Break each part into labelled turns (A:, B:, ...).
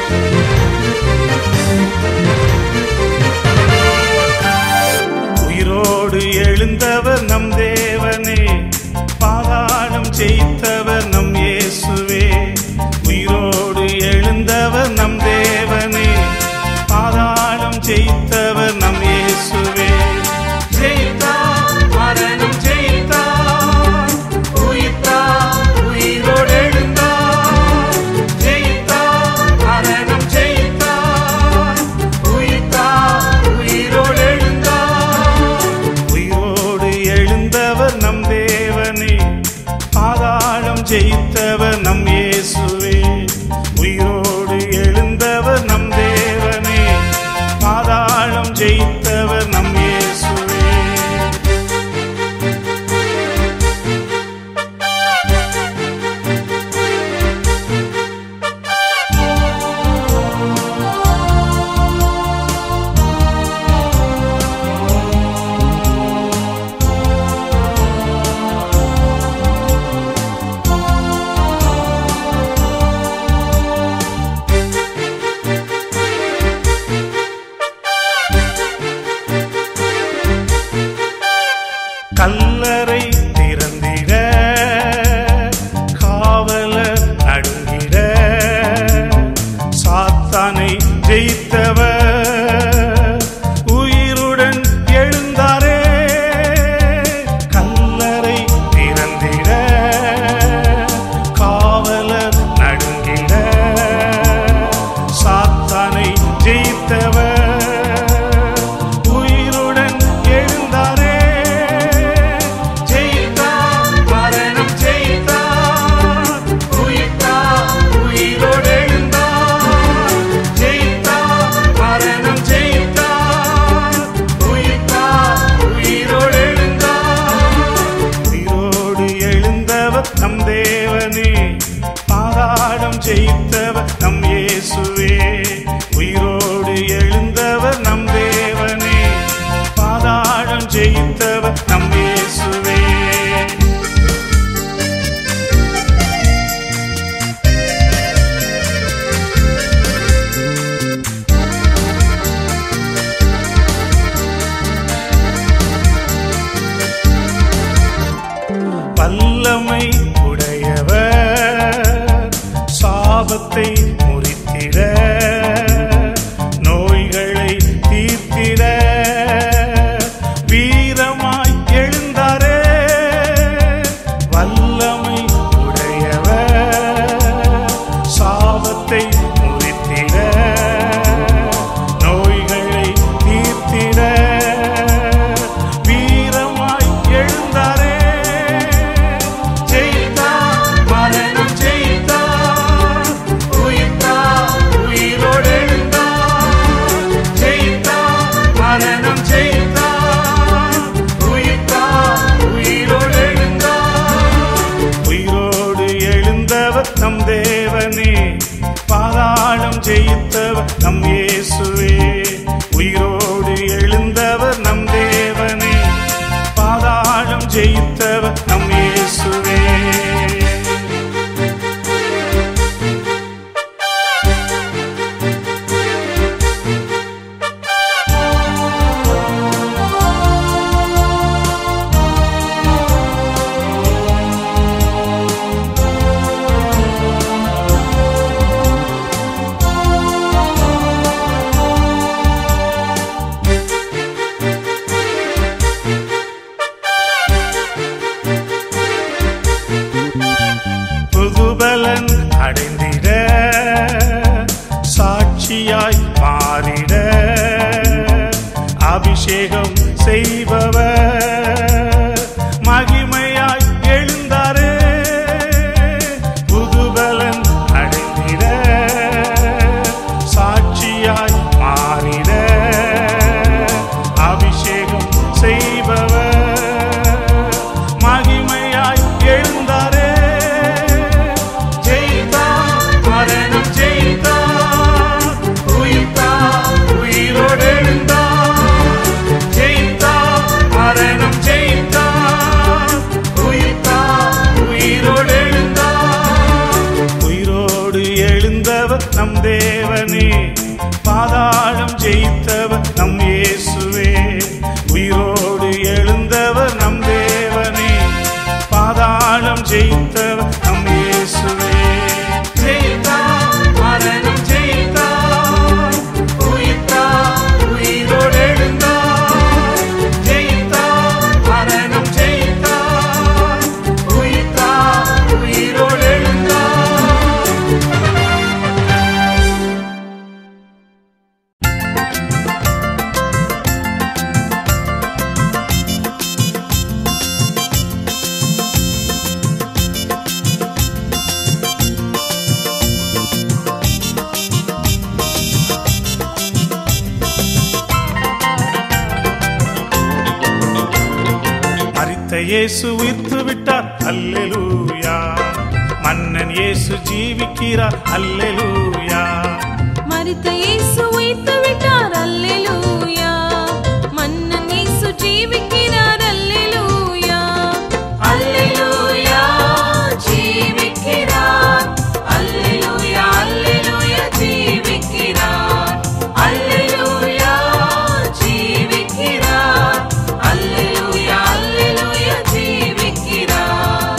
A: உயிரோடு எழுந்தவர் நம் தேவனே, பாதாளம் ஜெயித்தவர் நம் இயேசுவே. உயிரோடு எழுந்தவர் நம் தேவனே, பாதாளம் ஜெயித்தவர் நம் இயேசுவே. ஜெயித்தார், மரணம் ஜெயித்தார், உயிர்த்தார், உயிரோடு எழுந்தார். ஜெயித்தார், மரணம் ஜெயித்தார், உயிர்த்தார், உயிரோடு எழுந்தார். உயிரோடு எழுந்தவர் நம் தேவனே, பாதாளம் ஜெயித்தவர் நம் இயேசுவே. உயிரோடு எழுந்தவர் நம் தேவனே, பாதாளம் ஜெயித்தவர் நம் இயேசுவே. கல்லறை திறந்திட, காவலர் நடுங்கிட, சாத்தானை ஜெயித்தவர் உயிருடன் எழுந்தாரே. கல்லறை திறந்திட, காவலர் நடுங்கிட, சாத்தானை ஜெயித்தவர் உயிருடன் எழுந்தாரே. நம் தேவனே, பாதாளம் ஜெயித்தவர் நம் இயேசுவே. உயிரோடு எழுந்தவர் நம் தேவனே, பாதாளம் ஜெயித்தவர் நம் இயேசுவே. வல்லமை உடையவர், சாபத்தை முறித்திட, நோய்களை தீர்த்திட, வீரமாய் எழுந்தாரே. வல்லமை உடையவர், சாபத்தை முறித்திட, நோய்களை தீர்த்திட, வீரமாய் எழுந்தாரே. நம் தேவனே, பாதாளம் ஜெயித்தவர் நம் இயேசுவே. உயிரோடு எழுந்தவர் நம் தேவனே, பாதாளம் ஜெயித்தவர் நம் இயேசுவே. புதுபலன் அடைந்திட, சாட்சியாய் மாறிட, அபிஷேகம் செய்பவர் மகிமையாய் எழுந்தாரே. புதுபலன் அடைந்திட, சாட்சியாய் மாறிட, அபிஷேகம் செய்பவர் மகிமையாய் எழுந்தாரே. தேவனே, பாதாளம் ஜெயித்தவர் நம் இயேசுவே. உயிரோடு எழுந்தவர் நம் தேவனே, பாதாளம் ஜெயித்தவர் நம் இயேசுவே. ஜெயித்தார், மரணம் ஜெயித்தார், உயிர்த்தார், உயிரோடு எழுந்தார். ஜெயித்தார், மரணம் ஜெயித்தார், உயிர்த்தார், உயிரோடு எழுந்தார். இயேசு உயிர்த்து விட்டார், அல்லேலூயா. மன்னன் இயேசு ஜீவிக்கிறார், அல்லேலூயா.
B: மரித்த இயேசு உயிர்த்து விட்டார், அல்லேலூயா. மன்னன் இயேசு ஜீவிக்கிறார், அல்லேலூயா. அல்லேலூயா ஜீவிக்கிறார், அல்லேலூயா, அல்லேலூயா ஜீவிக்கிறார், அல்லேலூயா ஜீவிக்கிறார், அல்லேலூயா, அல்லேலூயா ஜீவிக்கிறார்.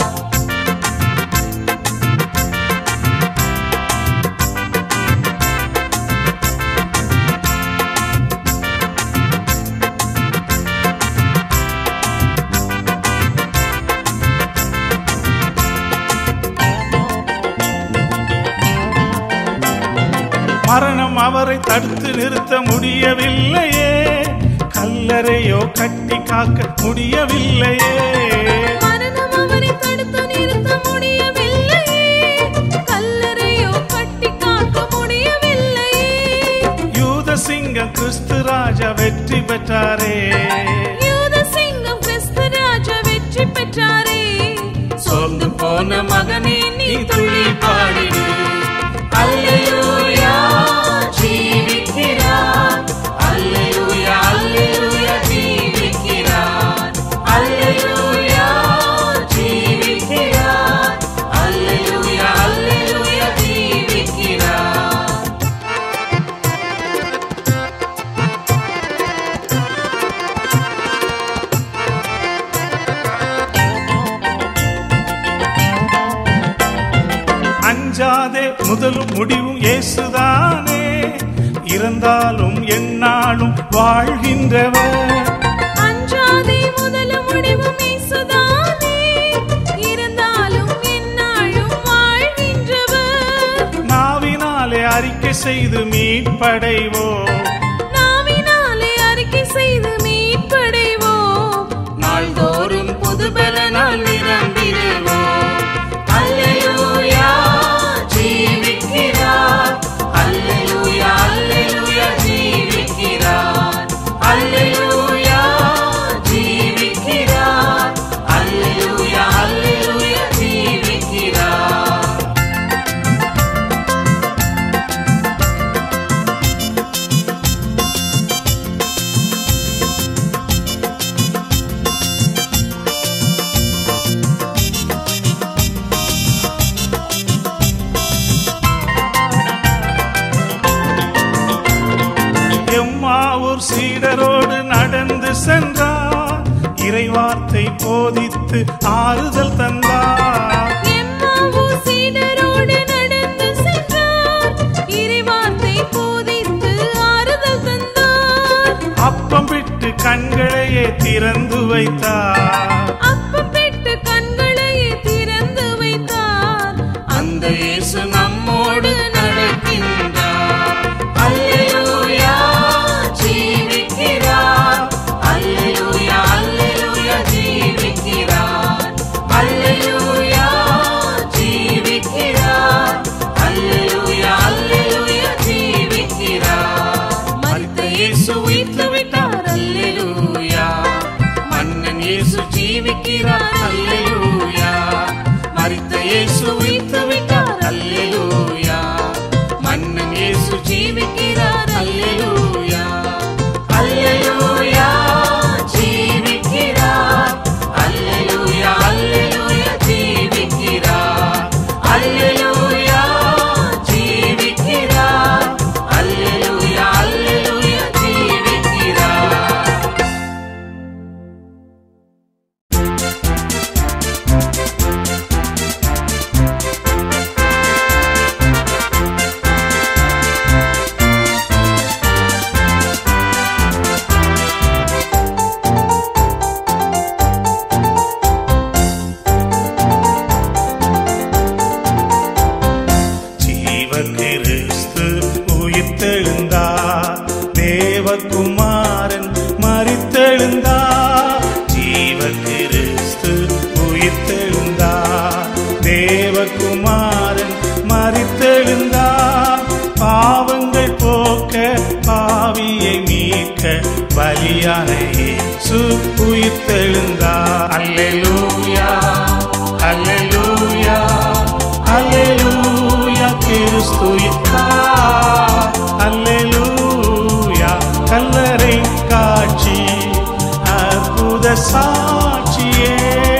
A: மரணம் அவரை தடுத்து நிறுத்த முடியவில்லையே, கல்லறையோ கட்டி காக்க முடியவில்லையே.
B: மரணம் அவரை தடுத்து நிறுத்த முடியவில்லையே, கல்லறையோ கட்டி காக்க முடியவில்லையே.
A: யூத சிங்கம் கிறிஸ்து ராஜா வெற்றி பெற்றாரே,
B: யூத சிங்கம் கிறிஸ்து ராஜா வெற்றி பெற்றாரே.
A: சோர்ந்து போன
B: மகனே நீ துள்ளி பாடிடு, அல்லேலூயா ஜீவிக்கிறார், அல்லேலூயா, அல்லேலூயா ஜீவிக்கிறார், அல்லேலூயா ஜீவிக்கிறார், அல்லேலூயா, அல்லேலூயா ஜீவிக்கிறார்.
A: அஞ்சாதே, முதலும் முடிவும் இயேசுதானே. இறந்தாலும் எந்நாளும் வாழ்கின்றவர்.
B: அஞ்சாதே, முதலும் முடிவும் இயேசுதானே. இறந்தாலும் எந்நாளும் வாழ்கின்றவர்.
A: நாவினாலே அறிக்கை செய்து மீட்படைவோம்,
B: நாவினாலே அறிக்கை செய்து மீட்படைவோம். நாள்தோறும் புதுபலனால் நிரம்பிடுவோம். அல்லேலூயா ஜீவிக்கிறார், அல்லேலூயா, அல்லேலூயா ஜீவிக்கிறார், அல்லேலூயா ஜீவிக்கிறார், அல்லேலூயா, அல்லேலூயா ஜீவிக்கிறார்.
A: எம்மாவூர் சீடரோடு நடந்து சென்றார், இறைவார்த்தை போதித்து ஆறுதல் தந்தார்.
B: எம்மாவூர் சீடரோடு நடந்து சென்றார், இறைவார்த்தை போதித்து ஆறுதல் தந்தார்.
A: அப்பம் விட்டு கண்களையே திறந்து வைத்தார்,
B: அப்பம் பெற்று கண்களையே திறந்து வைத்தார். அந்த இயேசு நம்மோடு நடக்கின்றார். அல்லேலூயா ஜீவிக்கிறார், அல்லேலூயா, அல்லேலூயா ஜீவிக்கிறார், அல்லேலூயா ஜீவிக்கிறார், அல்லேலூயா, அல்லேலூயா ஜீவிக்கிறார். மரித்த இயேசு உயிர்த்து விட்டார், அல்லேலூயா. மன்னன் இயேசு ஜீவிக்கிறார், அல்லேலூயா. மரித்த இயேசு உயிர்த்து விட்டார், அல்லேலூயா. மன்னன் இயேசு ஜீவிக்கிறார், அல்லேலூயா. அல்லேலூயா ஜீவிக்கிறார், அல்லேலூயா, அல்லேலூயா ஜீவிக்கிறார், அல்லேலூயா ஜீவிக்கிறார்,
A: உயிர்த்தெழுந்தார். தேவகுமாரன் மரித்தெழுந்தார். ஜீவ கிறிஸ்து உயிர்த்தெழுந்தார். தேவகுமாரன் மரித்தெழுந்தார். பாவங்கள் போக்க பாவியை மீட்க பலியான இயேசு உயிர்த்தெழுந்தார். அல்லேலூயா அல்லேலூயா அல்லேலூயா கிறிஸ்து உயிர்த்தார். அல்லேலூயா கல்லறை காட்சி அற்புத சாட்சியே.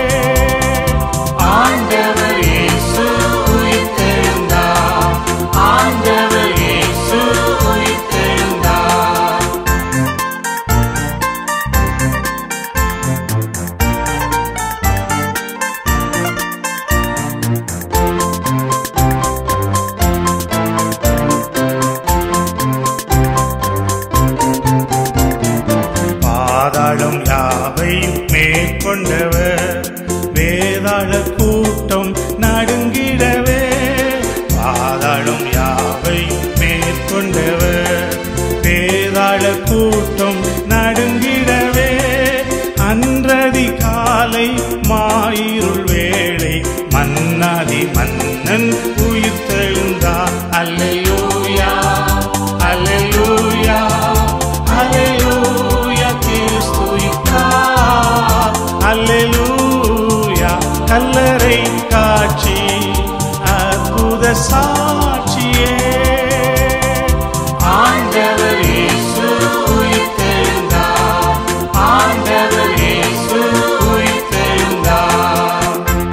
B: ஆண்டவர் இயேசு உயிர்த்தெழுந்தார். ஆண்டவர் இயேசு உயிர்த்தெழுந்தார்.
A: பாதாளம் யாவையும் மேற்கொண்டவர். வேதாள கூட்டம் நடுங்கிடவே. பாதாளம் யாவையும் மேற்கொண்டவர். வேதாள கூட்டம் நடுங்கிடவே. அன்றதி காலை மாயிருள் வேளை மன்னாதி மன்னன் உயிர்த்தெழுந்தார். அல்லேலூயா அல்லேலூயா அல்லேலூயா கிறிஸ்து உயிர்த்தார். அல்லேலூயா கல்லறை காட்சி அற்புத சாட்சியே.
B: ஆண்டவர் இயேசு உயிர்த்தெழுந்தார். ஆண்டவர் இயேசு உயிர்த்தெழுந்தார்.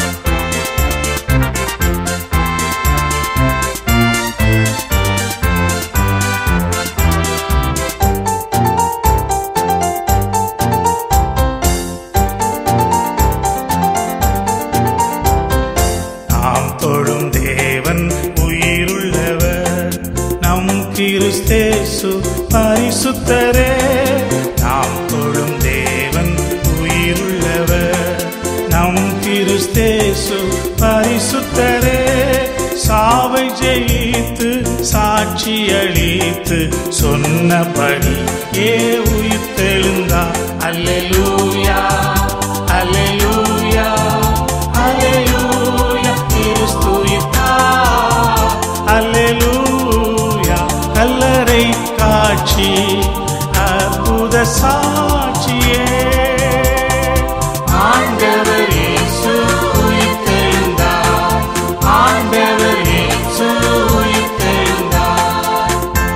A: நாம் தொழும் தேவன் உயிருள்ளவர். நம் கிறிஸ்தேசு பரிசுத்தரே. நாம் தொழும் தேவன் உயிருள்ளவர். நம் கிறிஸ்தேசு பரிசுத்தரே. சாவை ஜெயித்து சாட்சி அளித்து சொன்னபடி ஏ உயிர்த்தெழுந்தார். அல்லேலூயா அல்லேலூயா அல்லேலூயா கிறிஸ்து உயிர்த்தார். அல்லேலூயா கல்லறை காட்சி அற்புத சாட்சியே.
B: ஆண்டவர் இயேசு உயிர்த்தெழுந்தார். ஆண்டவர் இயேசு உயிர்த்தெழுந்தார்.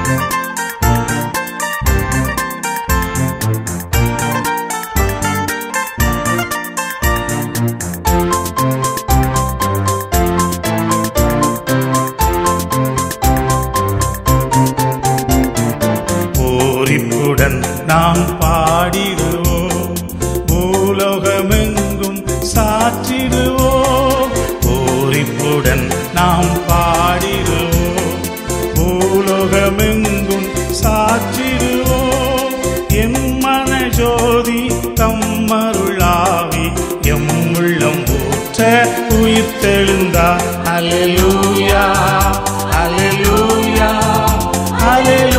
A: பூரிப்புடன் நாம் பாடிடுவோம். பூலோகமெங்கும் சாற்றிடுவோம். பூரிப்புடன் நாம் பாடிடுவோம். பூலோகமெங்கும் சாற்றிடுவோம். எம் மன ஜோதி தம்மருளாவி எம் உள்ளம் ஊற்ற உயிர்த்தெழுந்தார். அல்லேலூயா அல்லேலூயா அல்லேலூயா